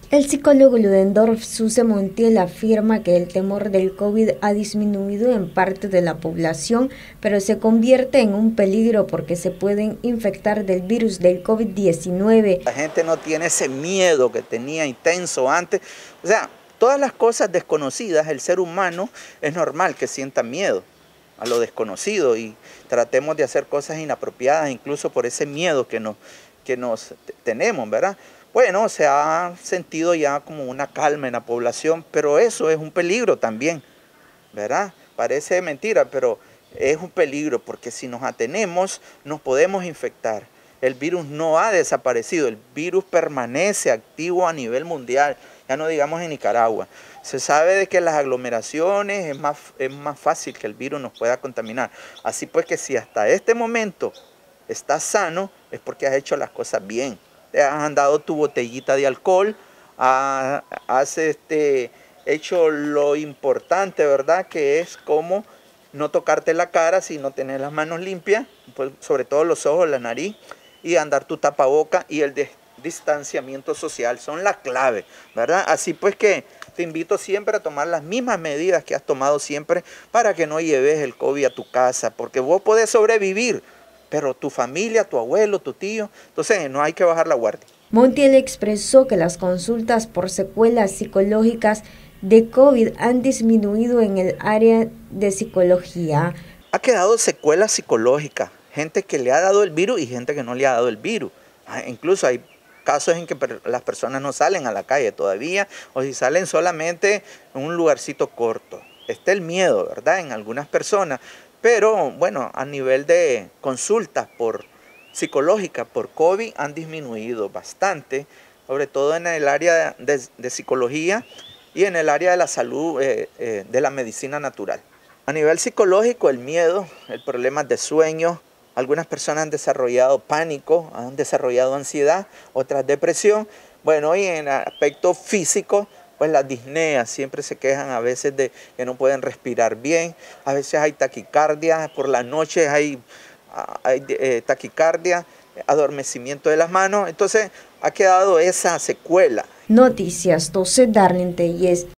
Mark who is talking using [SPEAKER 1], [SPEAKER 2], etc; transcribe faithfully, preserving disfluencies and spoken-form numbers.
[SPEAKER 1] El psicólogo Ludendorff Suze Montiel afirma que el temor del COVID ha disminuido en parte de la población, pero se convierte en un peligro porque se pueden infectar del virus del COVID diecinueve.
[SPEAKER 2] La gente no tiene ese miedo que tenía intenso antes. O sea, todas las cosas desconocidas, el ser humano es normal que sienta miedo a lo desconocido y tratemos de hacer cosas inapropiadas incluso por ese miedo que nos, que nos tenemos, ¿verdad? Bueno, se ha sentido ya como una calma en la población, pero eso es un peligro también, ¿verdad? Parece mentira, pero es un peligro porque si nos atenemos nos podemos infectar. El virus no ha desaparecido, el virus permanece activo a nivel mundial, ya no digamos en Nicaragua. Se sabe de que en las aglomeraciones es más, es más fácil que el virus nos pueda contaminar. Así pues que si hasta este momento estás sano, es porque has hecho las cosas bien. Te has andado tu botellita de alcohol, has, has este, hecho lo importante, ¿verdad? Que es como no tocarte la cara, sino tener las manos limpias, pues, sobre todo los ojos, la nariz, y andar tu tapaboca y el de distanciamiento social son la clave, ¿verdad? Así pues que te invito siempre a tomar las mismas medidas que has tomado siempre para que no lleves el COVID a tu casa, porque vos podés sobrevivir, pero tu familia, tu abuelo, tu tío, entonces no hay que bajar la guardia.
[SPEAKER 1] Montiel expresó que las consultas por secuelas psicológicas de COVID han disminuido en el área de psicología.
[SPEAKER 2] Ha quedado secuelas psicológicas, gente que le ha dado el virus y gente que no le ha dado el virus. Incluso hay casos en que las personas no salen a la calle todavía, o si salen solamente en un lugarcito corto. Está el miedo, ¿verdad?, en algunas personas. Pero bueno, a nivel de consultas por psicológicas por COVID han disminuido bastante, sobre todo en el área de, de psicología y en el área de la salud, eh, eh, de la medicina natural. A nivel psicológico, el miedo, el problema de sueño, algunas personas han desarrollado pánico, han desarrollado ansiedad, otras depresión. Bueno, y en el aspecto físico, pues las disneas siempre se quejan a veces de que no pueden respirar bien, a veces hay taquicardia, por las noches hay, hay eh, taquicardia, adormecimiento de las manos, entonces ha quedado esa secuela.
[SPEAKER 1] Noticias doce Darlene Telles.